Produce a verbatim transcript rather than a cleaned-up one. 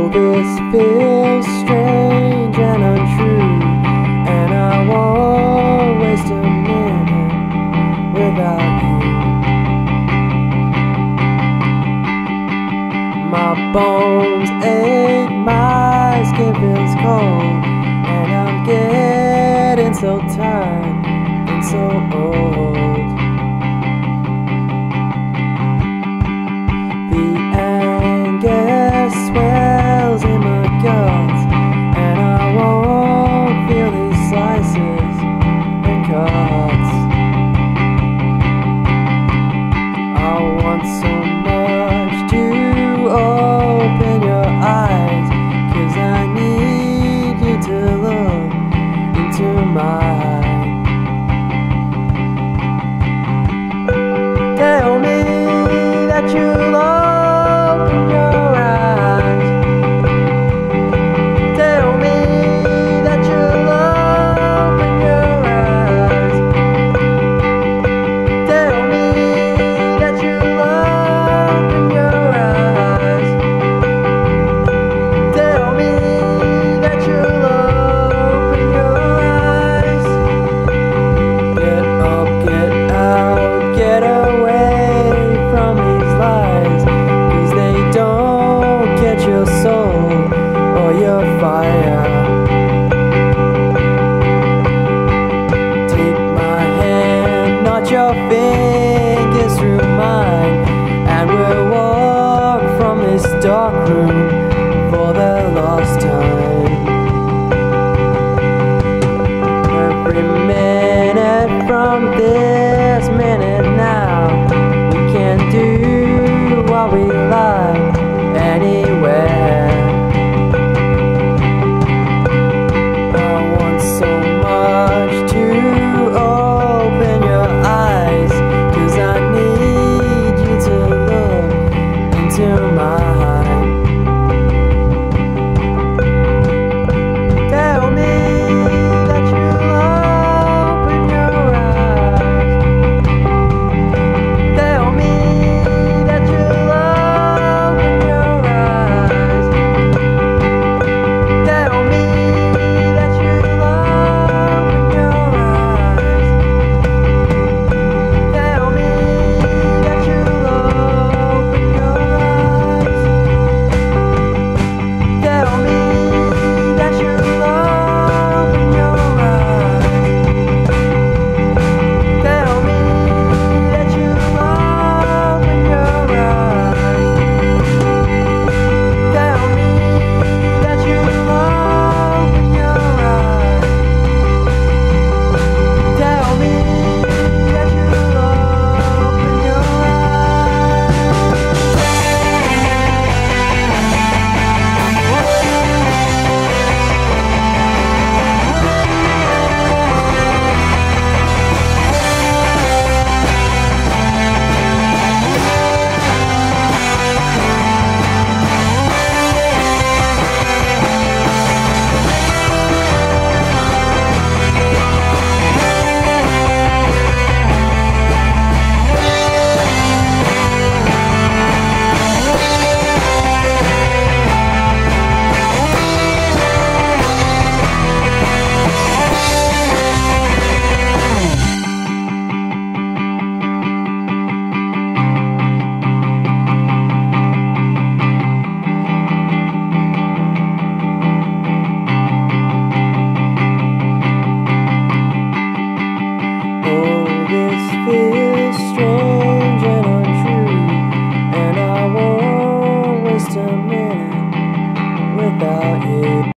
Oh, this feels strange and untrue, and I won't waste a minute without you. My bones ache, my skin feels cold, and I'm getting so tired and so old. The anger swells in my guts, and I won't feel these slices and cuts. I want so much to open your eyes, 'cause I need you to look into mine. Tell me that you'll open your eyes. Tell me that you'll open your eyes. Tell me that you'll open your eyes. Tell me that you'll open your eyes. Get up, get out, get away from these lies, 'cause they don't get your soul or your fire. Take my hand, not your fingers through mine, and we'll walk from this dark room for the last time. Every minute from this minute now, we can do what we like anywhere. I want so much to open your eyes, 'cause I need you to look into mine. Tell me that you'll open your eyes. Tell me that you'll open your eyes. Tell me that you'll open your eyes. Tell me that you'll open your eyes. Tell me that you'll open your eyes. Tell me that you'll open your eyes. Tell me that you'll open your eyes. Tell me that you'll open your feels strange and untrue, and I won't waste a minute without you.